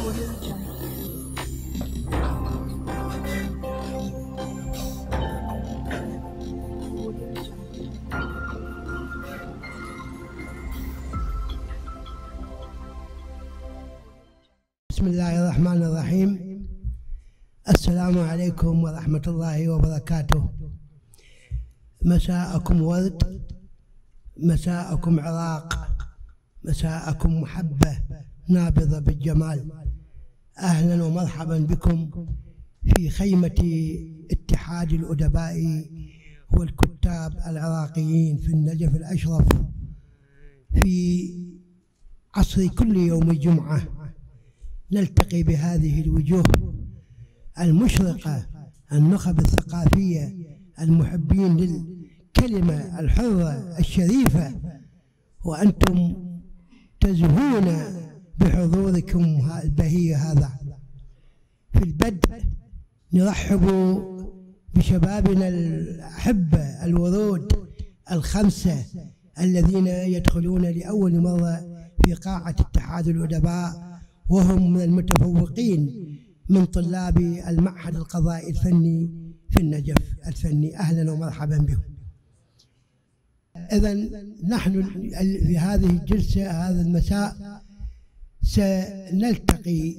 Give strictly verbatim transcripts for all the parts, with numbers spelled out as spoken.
بسم الله الرحمن الرحيم. السلام عليكم ورحمة الله وبركاته. مساءكم ورد، مساءكم عراق، مساءكم محبة نابضة بالجمال. أهلا ومرحبا بكم في خيمة اتحاد الأدباء والكتاب العراقيين في النجف الأشرف في عصر كل يوم جمعة. نلتقي بهذه الوجوه المشرقة، النخب الثقافية المحبين للكلمة الحرة الشريفة، وأنتم تزهون بحضوركم البهي هذا. في البدء نرحب بشبابنا الأحبة الورود الخمسة الذين يدخلون لأول مرة في قاعة اتحاد الأدباء، وهم من المتفوقين من طلاب المعهد القضائي الفني في النجف الفني. أهلا ومرحبا بهم. إذن نحن في هذه الجلسة هذا المساء سنلتقي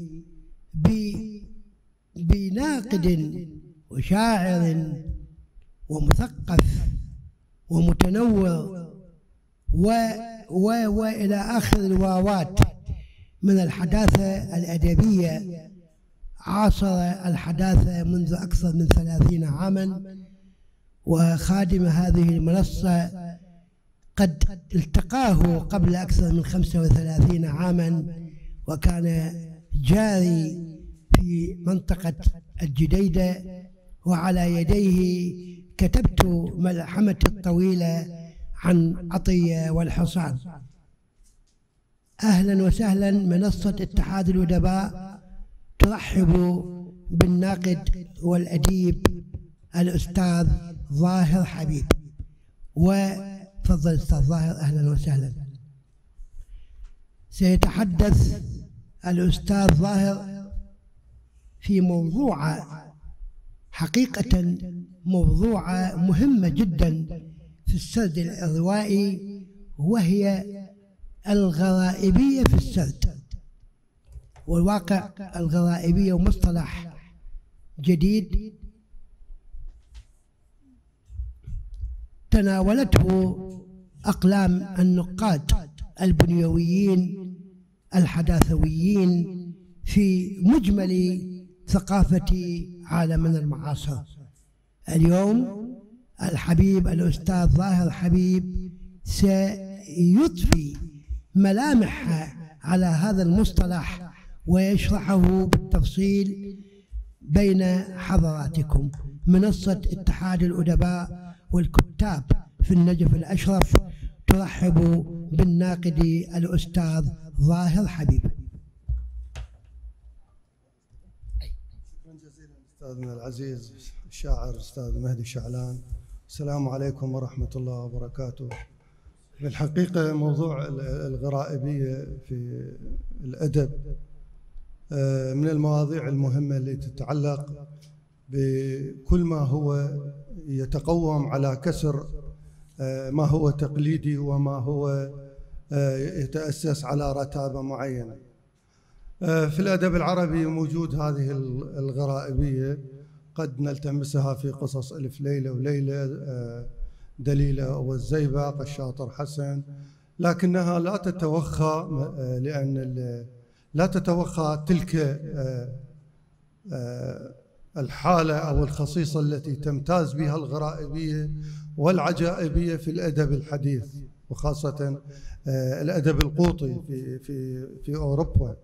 بناقد وشاعر ومثقف ومتنور و و وإلى آخر الواوات من الحداثة الأدبية. عاصر الحداثة منذ أكثر من ثلاثين عاما، وخادم هذه المنصة قد التقاه قبل أكثر من خمسة وثلاثين عاما، وكان جاري في منطقة الجديدة، وعلى يديه كتبت ملحمتي الطويلة عن عطية والحصان. أهلا وسهلا. منصة اتحاد الأدباء ترحب بالناقد والأديب الأستاذ ظاهر حبيب. وتفضل أستاذ ظاهر، أهلا وسهلا. سيتحدث الأستاذ ظاهر في موضوع حقيقة موضوع مهمة جدا في السرد الروائي، وهي الغرائبية في السرد. والواقع الغرائبية مصطلح جديد تناولته أقلام النقاد البنيويين الحداثويين في مجمل ثقافة عالمنا المعاصر. اليوم الحبيب الأستاذ ظاهر حبيب سيضفي ملامح على هذا المصطلح ويشرحه بالتفصيل بين حضراتكم. منصة اتحاد الأدباء والكتاب في النجف الأشرف ترحب بالناقد الأستاذ ظاهر حبيب. شكرا جزيلا أستاذنا العزيز الشاعر الأستاذ مهدي شعلان. السلام عليكم ورحمة الله وبركاته. في الحقيقة موضوع الغرائبية في الأدب من المواضيع المهمة اللي تتعلق بكل ما هو يتقوم على كسر ما هو تقليدي وما هو يتأسس على رتابة معينة. في الأدب العربي موجود هذه الغرائبية، قد نلتمسها في قصص ألف ليلة وليلة، دليلة والزيبق، الشاطر حسن، لكنها لا تتوخى لأن لا تتوخى تلك الحالة أو الخصيصة التي تمتاز بها الغرائبية والعجائبية في الأدب الحديث، وخاصة الأدب القوطي في في في أوروبا.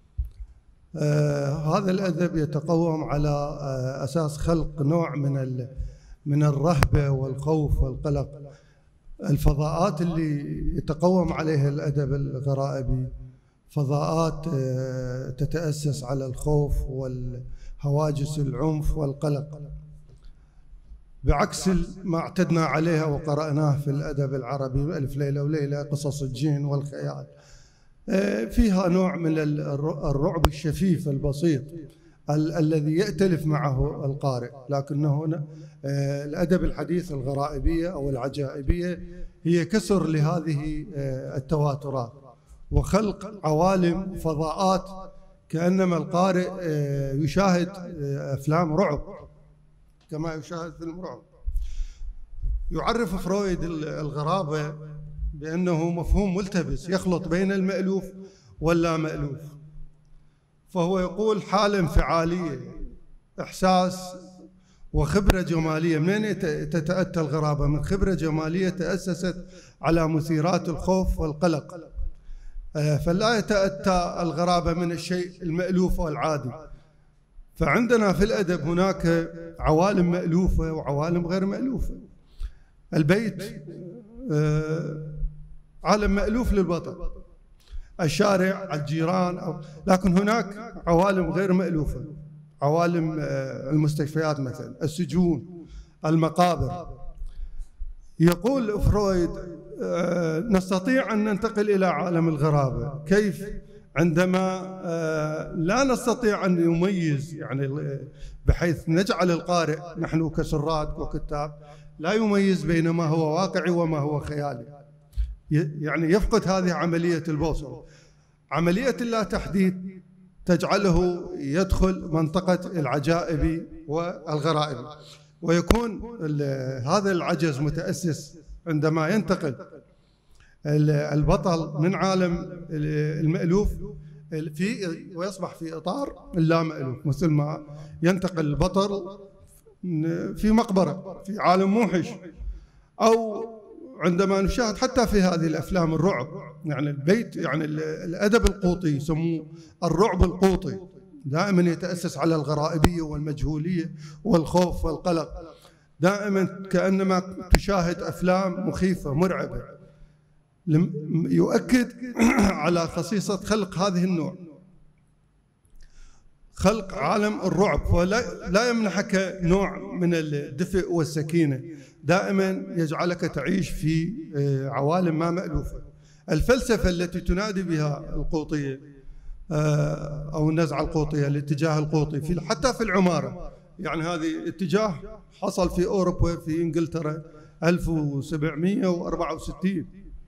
هذا الأدب يتقوم على أساس خلق نوع من من الرهبة والخوف والقلق. الفضاءات اللي يتقوم عليها الأدب الغرائبي فضاءات تتأسس على الخوف والهواجس العنف والقلق، بعكس ما اعتدنا عليها وقرأناه في الأدب العربي ألف ليلة وليلة، قصص الجن والخيال. فيها نوع من الرعب الشفيف البسيط ال الذي يأتلف معه القارئ، لكنه هنا الأدب الحديث الغرائبية أو العجائبية هي كسر لهذه التواترات وخلق عوالم فضاءات كأنما القارئ يشاهد أفلام رعب كما يشاهد فيلم رعب. يعرف فرويد الغرابة بأنه مفهوم ملتبس يخلط بين المألوف واللا مألوف، فهو يقول حالة انفعالية، إحساس وخبرة جمالية. منين تتأتى الغرابة؟ من خبرة جمالية تأسست على مثيرات الخوف والقلق، فلا يتأتى الغرابة من الشيء المألوف والعادي. فعندنا في الأدب هناك عوالم مألوفة وعوالم غير مألوفة. البيت عالم مألوف للبطل، الشارع، الجيران، أو لكن هناك عوالم غير مألوفة، عوالم المستشفيات مثلا، السجون، المقابر. يقول فرويد نستطيع أن ننتقل إلى عالم الغرابة. كيف؟ عندما لا نستطيع أن نميز، يعني بحيث نجعل القارئ، نحن كسرات وكتاب، لا يميز بين ما هو واقعي وما هو خيالي، يعني يفقد هذه عملية البوصلة. عملية اللا تحديد تجعله يدخل منطقة العجائب والغرائب، ويكون هذا العجز متأسس عندما ينتقل البطل من عالم المألوف في ويصبح في إطار اللا مألوف، مثل ما ينتقل البطل في مقبرة في عالم موحش، أو عندما نشاهد حتى في هذه الأفلام الرعب، يعني البيت، يعني الأدب القوطي يسموه الرعب القوطي، دائما يتأسس على الغرائبية والمجهولية والخوف والقلق، دائما كأنما تشاهد أفلام مخيفة مرعبة. يؤكد على خصيصة خلق هذه النوع، خلق عالم الرعب، ولا لا يمنحك نوع من الدفء والسكينة، دائما يجعلك تعيش في عوالم ما مألوفة. الفلسفة التي تنادي بها القوطية أو النزعة القوطية، الاتجاه القوطي في حتى في العمارة، يعني هذه اتجاه حصل في أوروبا في إنجلترا ألف وسبعمئة وأربعة وستين،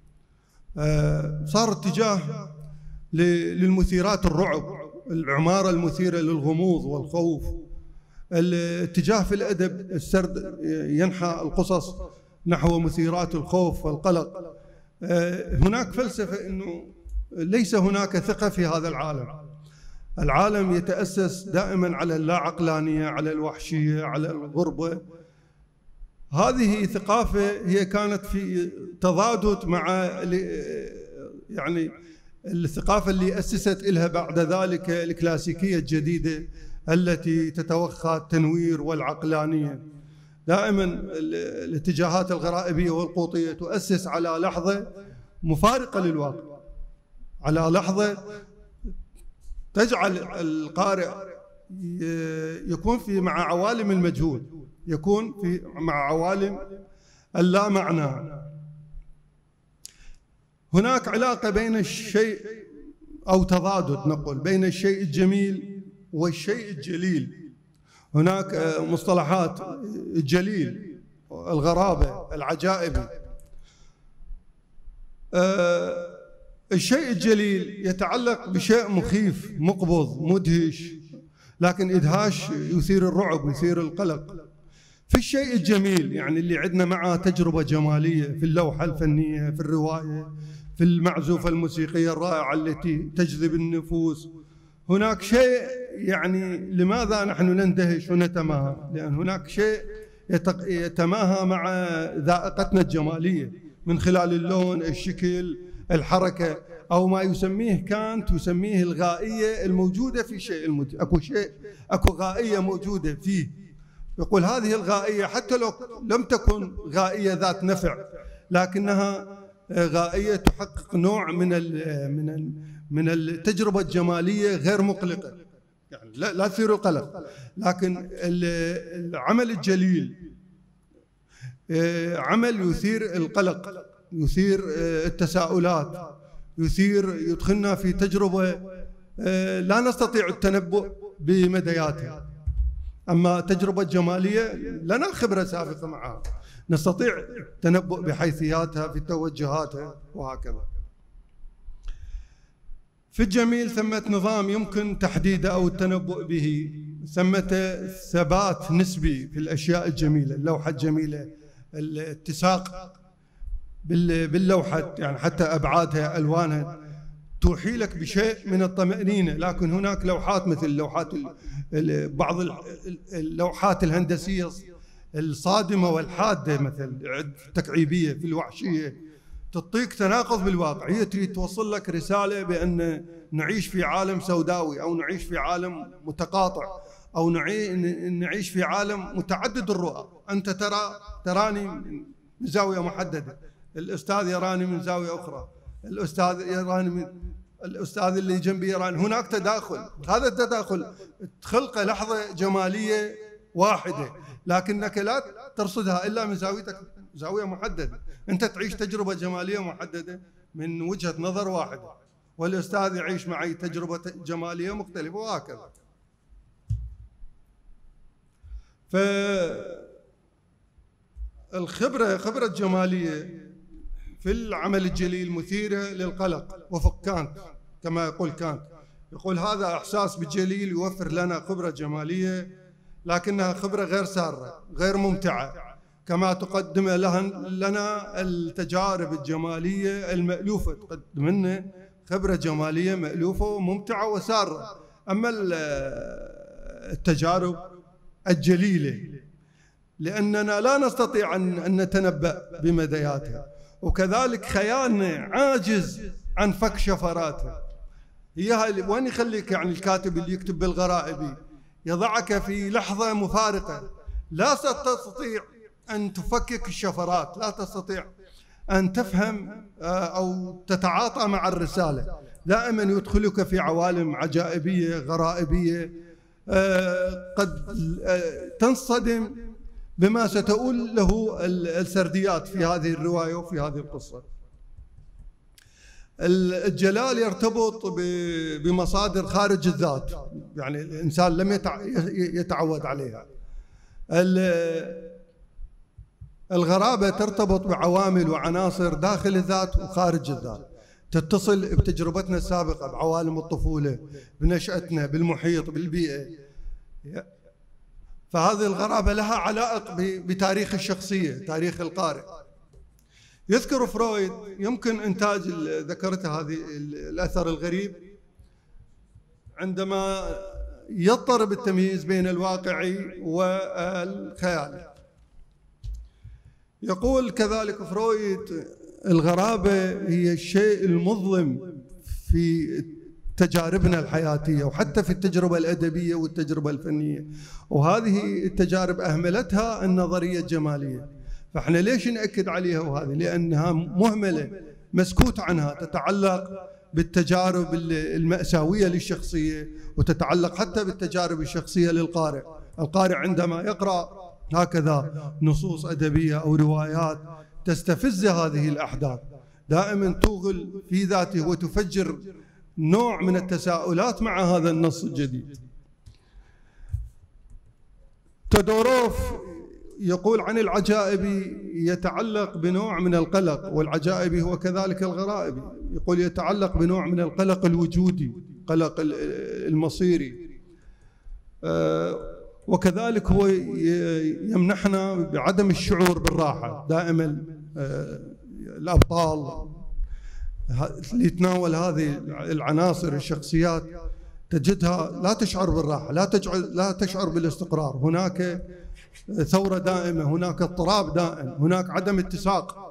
صار اتجاه للمثيرات الرعب، العمارة المثيرة للغموض والخوف. الاتجاه في الأدب السرد ينحى القصص نحو مثيرات الخوف والقلق. هناك فلسفة أنه ليس هناك ثقة في هذا العالم، العالم يتأسس دائما على اللا عقلانية، على الوحشية، على الغربة. هذه ثقافة هي كانت في تضادت مع يعني الثقافة اللي أسست إلها بعد ذلك الكلاسيكية الجديدة التي تتوخى التنوير والعقلانية. دائما الاتجاهات الغرائبية والقوطية تؤسس على لحظة مفارقة للواقع، على لحظة تجعل القارئ يكون في مع عوالم المجهول، يكون في مع عوالم اللا معنى. هناك علاقة بين الشيء أو تضادد نقول بين الشيء الجميل والشيء الجليل. هناك مصطلحات الجليل، الغرابة، العجائب. الشيء الجليل يتعلق بشيء مخيف مقبض مدهش، لكن إدهاش يثير الرعب يثير القلق. في الشيء الجميل يعني اللي عندنا معه تجربة جمالية في اللوحة الفنية، في الرواية، في المعزوفة الموسيقية الرائعة التي تجذب النفوس. هناك شيء يعني لماذا نحن نندهش ونتماهى؟ لأن هناك شيء يتماهى مع ذائقتنا الجمالية من خلال اللون، الشكل، الحركة، أو ما يسميه كانت يسميه الغائية الموجودة في شيء المت... أكو شيء أكو غائية موجودة فيه. يقول هذه الغائية حتى لو لم تكن غائية ذات نفع، لكنها غائية تحقق نوع من من من التجربة الجمالية غير مقلقة، يعني لا لا تثير القلق. لكن العمل الجليل عمل يثير القلق، يثير التساؤلات، يثير يدخلنا في تجربة لا نستطيع التنبؤ بمدياتها. أما تجربة جمالية لنا خبرة سابقة معها، نستطيع التنبؤ بحيثياتها في توجهاتها وهكذا. في الجميل ثمة نظام يمكن تحديده أو التنبؤ به، ثمة ثبات نسبي في الأشياء الجميلة، اللوحة الجميلة، الاتساق باللوحة، يعني حتى أبعادها ألوانها توحي لك بشيء من الطمأنينة. لكن هناك لوحات مثل لوحات بعض اللوحات الهندسية الصادمة والحادة، مثل التكعيبية في الوحشية، تعطيك تناقض بالواقع. هي تريد توصل لك رسالة بأن نعيش في عالم سوداوي، أو نعيش في عالم متقاطع، أو نعيش في عالم متعدد الرؤى. أنت ترى تراني من زاوية محددة، الأستاذ يراني من زاوية أخرى، الأستاذ يراني من الأستاذ اللي جنبي يراني. هناك تداخل، هذا التداخل تخلق لحظة جمالية واحدة، لكنك لا ترصدها إلا من زاويتك، زاوية محددة. أنت تعيش تجربة جمالية محددة من وجهة نظر واحدة، والأستاذ يعيش معي تجربة جمالية مختلفة، وهكذا. فالخبرة خبرة جمالية في العمل الجليل مثيرة للقلق. وفق كانت، كما يقول كانت، يقول هذا إحساس بالجليل يوفر لنا خبرة جمالية، لكنها خبرة غير سارة، غير ممتعة، كما تقدم لنا التجارب الجمالية المألوفة، تقدم لنا خبرة جمالية مألوفة وممتعة وسارة. أما التجارب الجليلة لأننا لا نستطيع أن نتنبأ بمدياتها، وكذلك خيالنا عاجز عن فك شفراتها. هي وين يخليك يعني الكاتب اللي يكتب بالغرائبي يضعك في لحظة مفارقة، لا تستطيع أن تفكك الشفرات، لا تستطيع أن تفهم أو تتعاطى مع الرسالة. دائما يدخلك في عوالم عجائبية غرائبية، قد تنصدم بما ستقول له السرديات في هذه الرواية وفي هذه القصة. الجلال يرتبط بمصادر خارج الذات، يعني الإنسان لم يتعود عليها. الغرابة ترتبط بعوامل وعناصر داخل الذات وخارج الذات، تتصل بتجربتنا السابقة، بعوالم الطفولة، بنشأتنا، بالمحيط، بالبيئة. فهذه الغرابة لها علائق بتاريخ الشخصية، تاريخ القارئ. يذكر فرويد يمكن إنتاج ذكرته هذه الأثر الغريب عندما يضطرب التمييز بين الواقعي والخيالي. يقول كذلك فرويد الغرابة هي الشيء المظلم في تجاربنا الحياتية وحتى في التجربة الأدبية والتجربة الفنية، وهذه التجارب أهملتها النظرية الجمالية. فإحنا ليش نأكد عليها؟ وهذه لأنها مهملة، مسكوت عنها، تتعلق بالتجارب المأساوية للشخصية، وتتعلق حتى بالتجارب الشخصية للقارئ. القارئ عندما يقرأ هكذا نصوص أدبية أو روايات تستفز هذه الأحداث، دائما توغل في ذاته وتفجر نوع من التساؤلات مع هذا النص الجديد. تودوروف يقول عن العجائبي يتعلق بنوع من القلق، والعجائبي هو كذلك الغرائبي. يقول يتعلق بنوع من القلق الوجودي، قلق المصيري، وكذلك هو يمنحنا بعدم الشعور بالراحة. دائما الأبطال اللي يتناول هذه العناصر الشخصيات تجدها لا تشعر بالراحة، لا تشعر لا تشعر بالاستقرار. هناك ثورة دائمة، هناك اضطراب دائم، هناك عدم اتساق.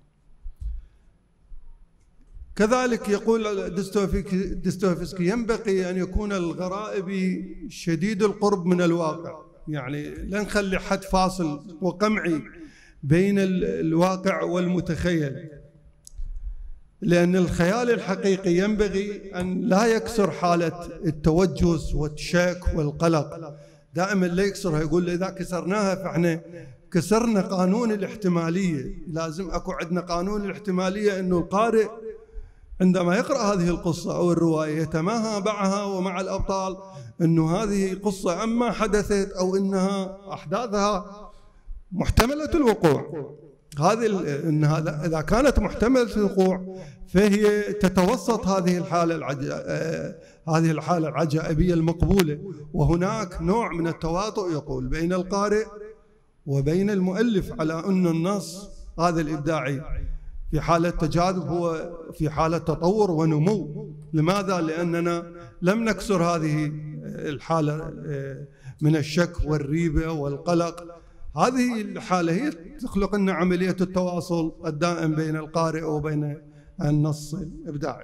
كذلك يقول دستويفسكي ينبغي أن يكون الغرائبي شديد القرب من الواقع، يعني لا نخلي حد فاصل وقمعي بين الواقع والمتخيل، لأن الخيال الحقيقي ينبغي أن لا يكسر حالة التوجس والشك والقلق، دائما لا يكسرها. يقول إذا كسرناها فإحنا كسرنا قانون الاحتمالية. لازم أكو عندنا قانون الاحتمالية، أنه القارئ عندما يقرأ هذه القصة أو الرواية يتماهى معها ومع الأبطال أنه هذه قصة أما حدثت أو أنها أحداثها محتملة الوقوع. هذه إنها إذا كانت محتملة الوقوع فهي تتوسط هذه الحالة العج... هذه الحالة العجائبية المقبولة، وهناك نوع من التواطؤ يقول بين القارئ وبين المؤلف على أن النص هذا الإبداعي في حالة تجاذب هو في حالة تطور ونمو. لماذا؟ لأننا لم نكسر هذه الحالة من الشك والريبة والقلق. هذه الحالة هي تخلق لنا عملية التواصل الدائم بين القارئ وبين النص الإبداعي.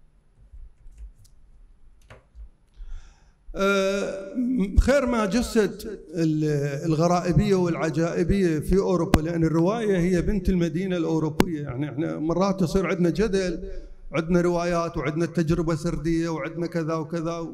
خير ما جسد الغرائبية والعجائبية في أوروبا، لأن الرواية هي بنت المدينة الأوروبية. يعني احنا مرات يصير عندنا جدل، عندنا روايات وعندنا تجربة سردية وعندنا كذا وكذا.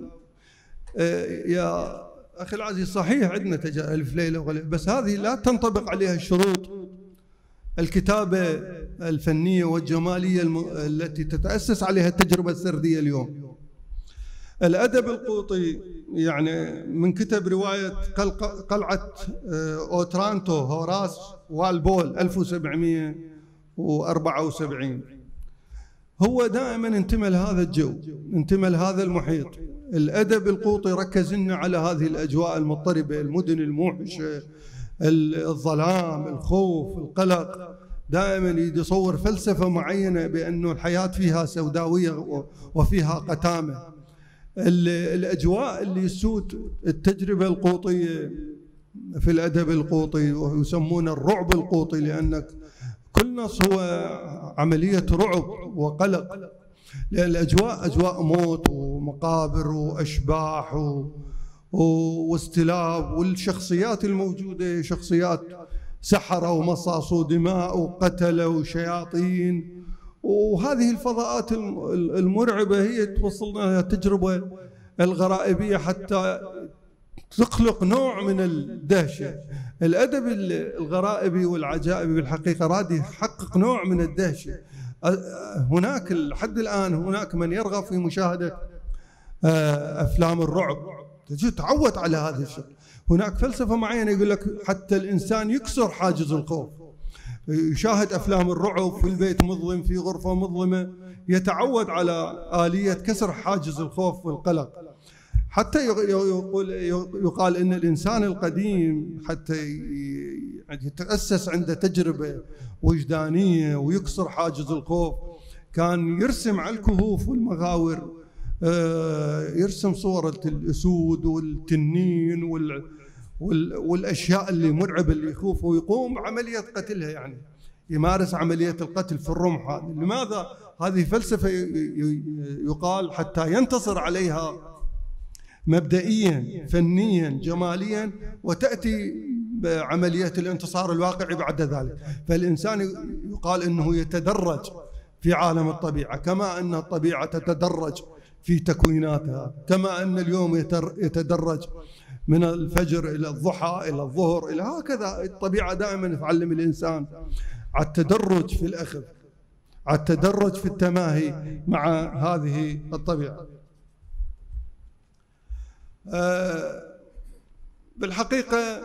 يا أخي العزيز صحيح عندنا ألف ليلة وليلة، بس هذه لا تنطبق عليها الشروط الكتابة الفنية والجمالية الم... التي تتأسس عليها التجربة السردية اليوم. الأدب القوطي يعني من كتب رواية قلعة أوترانتو هوراس والبول ألف وسبعمئة وأربعة وسبعين، هو دائما انتمى لهذا الجو، انتمى لهذا المحيط. الأدب القوطي ركز لنا على هذه الأجواء المضطربة، المدن الموحشة، الظلام، الخوف، القلق. دائما يصور فلسفة معينة بأنه الحياة فيها سوداوية وفيها قتامة. الأجواء اللي يسود التجربة القوطية في الأدب القوطي، ويسمونه الرعب القوطي، لأنك كل نص هو عملية رعب وقلق، لأن الأجواء أجواء موت ومقابر وأشباح و... واستلاب، والشخصيات الموجودة شخصيات سحرة ومصاصو دماء وقتلة وشياطين. وهذه الفضاءات المرعبة هي توصلنا التجربة الغرائبية حتى تخلق نوع من الدهشة. الأدب الغرائبي والعجائبي بالحقيقة راد يحقق نوع من الدهشة. هناك لحد الآن هناك من يرغب في مشاهدة أفلام الرعب، تعود على هذا الشيء. هناك فلسفة معينة يقول لك حتى الإنسان يكسر حاجز الخوف، يشاهد أفلام الرعب في البيت مظلم في غرفة مظلمة، يتعود على آلية كسر حاجز الخوف والقلق. حتى يقول يقال إن الإنسان القديم حتى يتأسس عنده تجربة وجدانية ويكسر حاجز الخوف كان يرسم على الكهوف والمغاور، يرسم صورة الأسود والتنين وال والأشياء اللي مرعبة اللي يخوف، ويقوم بعملية قتلها، يعني يمارس عملية القتل في الرمح. هذه لماذا؟ هذه فلسفة يقال حتى ينتصر عليها مبدئيا فنيا جماليا، وتأتي بعملية الانتصار الواقعي بعد ذلك. فالإنسان يقال أنه يتدرج في عالم الطبيعة، كما أن الطبيعة تتدرج في تكويناتها، كما أن اليوم يتدرج من الفجر إلى الضحى إلى الظهر إلى هكذا. الطبيعة دائما تعلم الإنسان على التدرج في الأخذ، على التدرج في التماهي مع هذه الطبيعة. بالحقيقة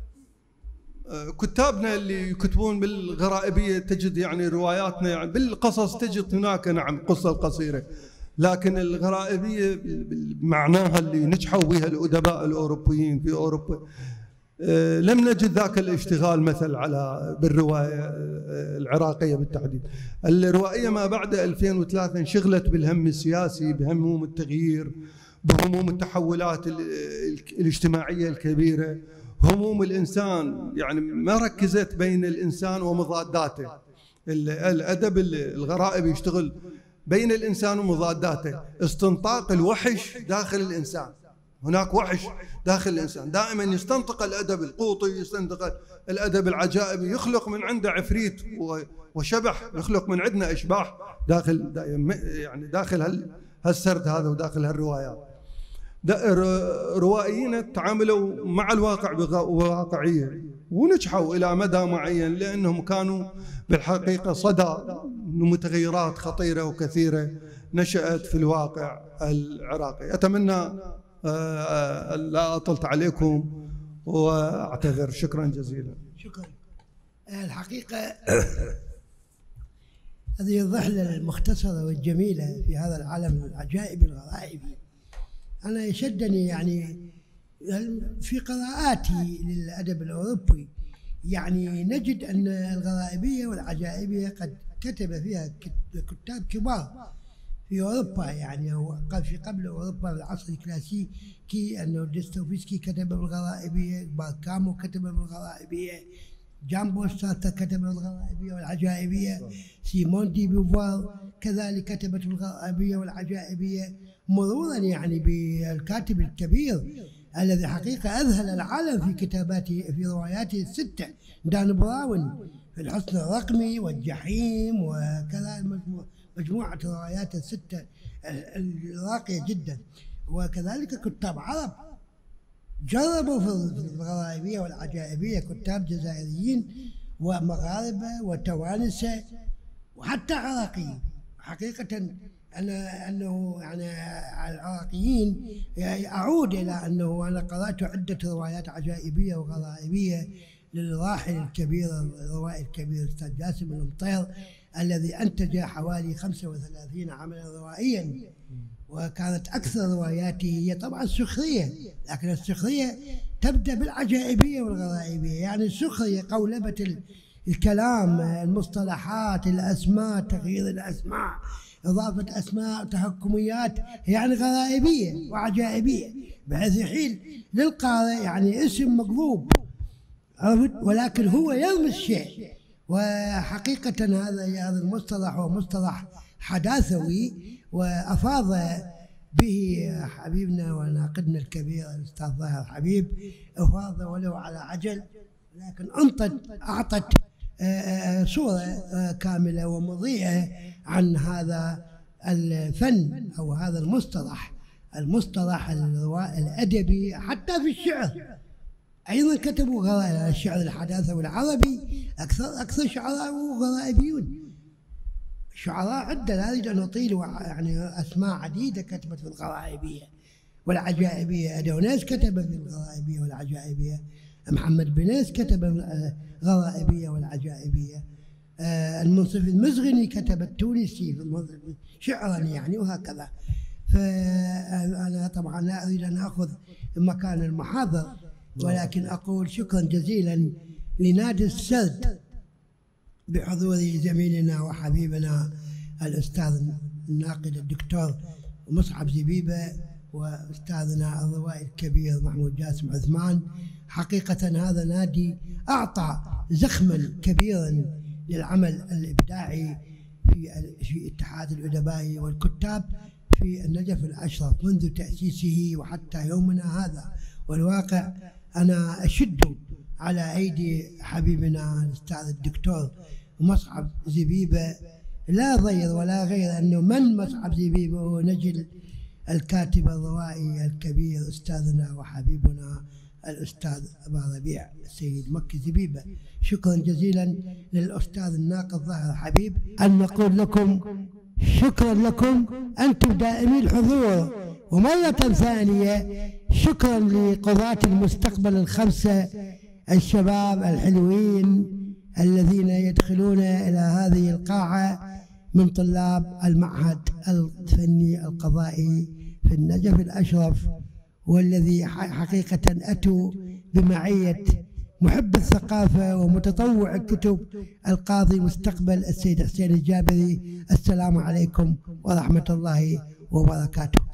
كتابنا اللي يكتبون بالغرائبية تجد يعني رواياتنا يعني بالقصص تجد هناك نعم قصة قصيرة، لكن الغرائبية بمعناها اللي نجحوا بها الأدباء الأوروبيين في أوروبا لم نجد ذاك الاشتغال مثل على بالرواية العراقية بالتحديد. الروائية ما بعد ألفين وثلاثة انشغلت بالهم السياسي، بهموم التغيير، بهموم التحولات الاجتماعية الكبيرة، هموم الإنسان، يعني ما ركزت بين الإنسان ومضاداته. الأدب الغرائبي يشتغل بين الإنسان ومضاداته، استنطاق الوحش داخل الإنسان. هناك وحش داخل الإنسان، دائما يستنطق الأدب القوطي، يستنطق الأدب العجائبي، يخلق من عنده عفريت وشبح، يخلق من عندنا إشباح داخل يعني داخل هالسرد هذا وداخل هالروايات. روائيين تعاملوا مع الواقع بواقعية ونجحوا إلى مدى معين، لأنهم كانوا بالحقيقة صدى متغيرات خطيرة وكثيرة نشأت في الواقع العراقي. أتمنى لا أطلت عليكم وأعتذر. شكرا جزيلا. شكرا. الحقيقة هذه الرحلة المختصرة والجميلة في هذا العالم العجائب الغرائبي أنا يشدني يعني في قراءاتي للأدب الأوروبي، يعني نجد أن الغرائبية والعجائبية قد كتب فيها كتاب كبار في أوروبا، يعني هو في قبل أوروبا في العصر الكلاسيكي أنه دوستويفسكي كتب بالغرائبية، باركامو كتب بالغرائبية، جامبو سارتر كتب بالغرائبية والعجائبية، سيمون دي بوفوار كذلك كتبت بالغرائبية والعجائبية، مرورا يعني بالكاتب الكبير الذي حقيقة أذهل العالم في كتاباته في رواياته الستة، دان براون في الحصن الرقمي والجحيم وكذا مجموعة روايات الستة الراقية جدا. وكذلك كتاب عرب جربوا في الغرائبية والعجائبية، كتاب جزائريين ومغاربة وتوانسة وحتى عراقيين. حقيقة أنا أنه يعني العراقيين يعني أعود إلى أنه أنا قرأت عدة روايات عجائبية وغرائبية للراحل الكبير الروائي الكبير الأستاذ جاسم المطير الذي أنتج حوالي خمسة وثلاثين عملا روائيا، وكانت أكثر رواياته هي طبعا سخرية، لكن السخرية تبدأ بالعجائبية والغرائبية، يعني السخرية قولبة الكلام، المصطلحات، الأسماء، تغيير الأسماء، إضافة أسماء تحكميات، يعني غرائبية وعجائبية، بحيث يحيل للقارئ يعني اسم مقلوب ولكن هو يرمي الشيء. وحقيقة هذا هذا المصطلح هو مصطلح حداثوي وأفاض به حبيبنا وناقدنا الكبير الأستاذ ظاهر حبيب، أفاض ولو على عجل، لكن أنطت أعطت صورة كاملة ومضيئة عن هذا الفن أو هذا المصطلح المصطلح الأدبي. حتى في الشعر أيضا كتبوا غرائب، الشعر الحداثوي العربي أكثر أكثر شعراء غرائبيون، شعراء عدة لا أريد أن أطيل، يعني أسماء عديدة كتبت في الغرائبية والعجائبية. أدونيس كتب في الغرائبية والعجائبية، محمد بنيس كتب الغرائبية والعجائبية، المنصف المزغني كتب التونسي في شعرا يعني، وهكذا. فأنا طبعا لا أريد أن أخذ مكان المحاضر، ولكن أقول شكرا جزيلا لنادي السرد بحضور زميلنا وحبيبنا الأستاذ الناقد الدكتور مصعب زبيبة وأستاذنا الروائي الكبير محمود جاسم عثمان. حقيقة هذا نادي أعطى زخما كبيرا للعمل الإبداعي في في اتحاد الأدباء والكتاب في النجف الأشرف منذ تأسيسه وحتى يومنا هذا. والواقع أنا أشد على أيدي حبيبنا الأستاذ الدكتور مصعب زبيبة، لا ضير ولا غير أنه من مصعب زبيبة هو نجل الكاتب الروائي الكبير أستاذنا وحبيبنا الأستاذ أبا ربيع السيد مكي زبيبة. شكرا جزيلا للأستاذ الناقد ظاهر حبيب. أن نقول لكم شكرا لكم أنتم دائمي الحضور، ومرة ثانية شكرا لقضاة المستقبل الخمسة الشباب الحلوين الذين يدخلون إلى هذه القاعة من طلاب المعهد الفني القضائي في النجف الأشرف، والذي حقيقة أتوا بمعية محب الثقافة ومتطوع الكتب القاضي مستقبل السيد حسين الجابري. السلام عليكم ورحمة الله وبركاته.